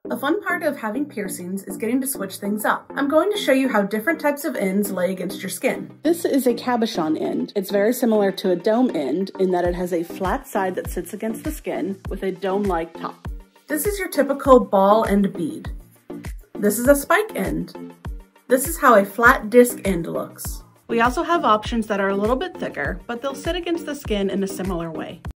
A fun part of having piercings is getting to switch things up. I'm going to show you how different types of ends lay against your skin. This is a cabochon end. It's very similar to a dome end in that it has a flat side that sits against the skin with a dome-like top. This is your typical ball and bead. This is a spike end. This is how a flat disc end looks. We also have options that are a little bit thicker, but they'll sit against the skin in a similar way.